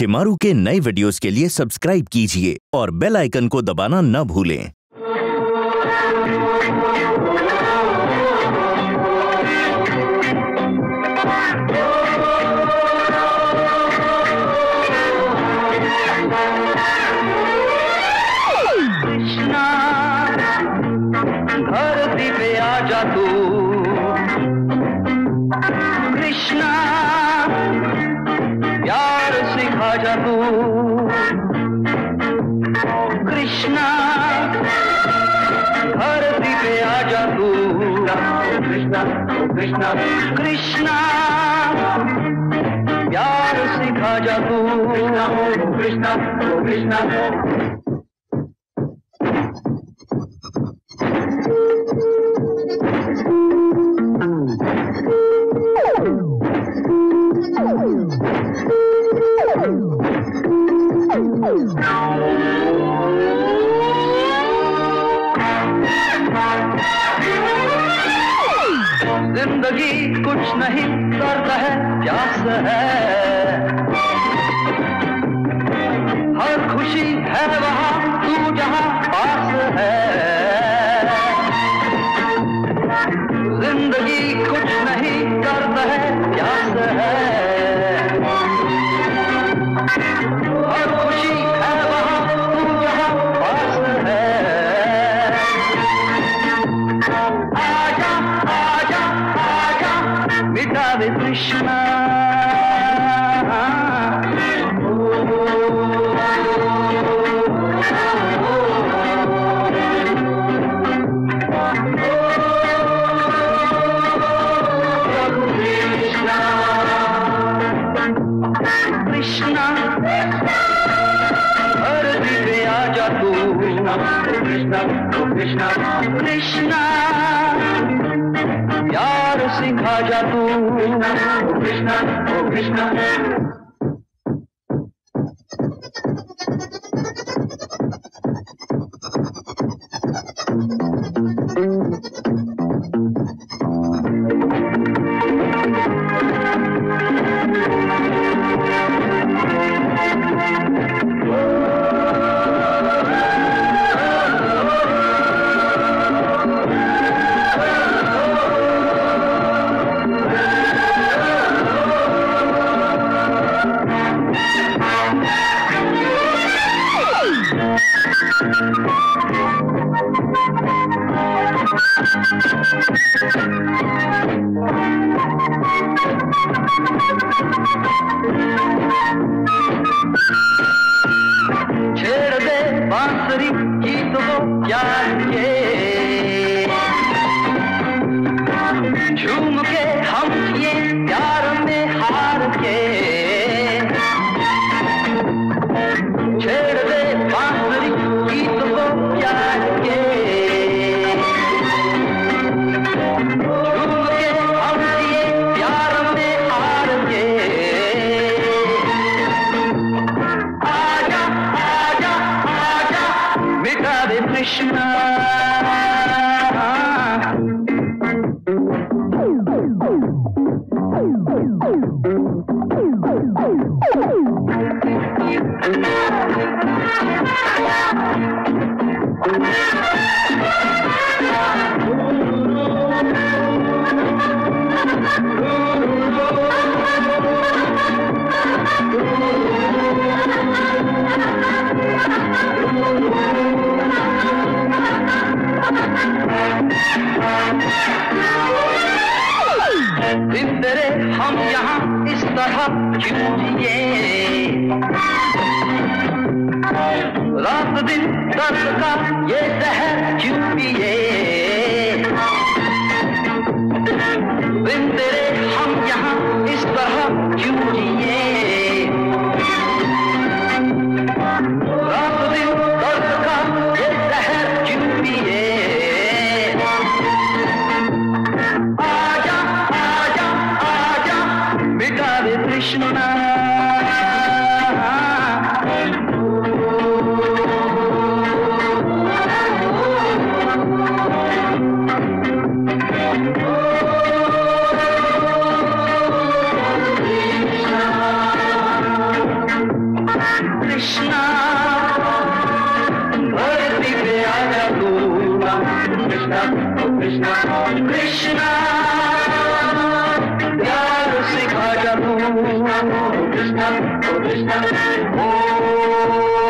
शिमारू के नए वीडियोस के लिए सब्सक्राइब कीजिए और बेल आइकन को दबाना न भूलें। कृष्णा धरती पे आजा तू, कृष्णा प्यार सिखा जा तू, कृष्णा धरती पे आजा तू, कृष्णा कृष्णा कृष्णा प्यार सिखा जा तू, कृष्णा कृष्णा। जिंदगी कुछ नहीं करता है, प्यास है, हर खुशी है वहाँ तू जहाँ पास है। जिंदगी कुछ नहीं करता है, प्यास है, हर खुशी है वहाँ तू जहाँ पास है। आजा आजा आजा मिटा दे कृष्णा, कृष्णा धरती पे आजा तू, कृष्णा कृष्णा कृष्णा प्यार सिखा जा तू, कृष्णा कृष्णा। छेड़ दे बांसुरी गीत वो प्यार के, झूम के हम ये प्यार में हार के। छेड़ दे बांसुरी गीत वो प्यार के, झूम के हम ये प्यार में हार के। आजा आजा आजा मिटा दे कृष्णा, दिन तेरे हम यहाँ इस तरह क्यों जिए, रात दिन दर्द का ये जहर क्यों पिए। दिन तेरे हम यहाँ इस तरह क्यों जिए, रात दिन दर्द का ये जहर क्यों पिए। आजा आजा आजा मिटा दे कृष्णा, कृष्णा धरती पे आजा तू कृष्णा कृष्णा कृष्णा प्यार सिखा जा तू कृष्णा कृष्णा ओ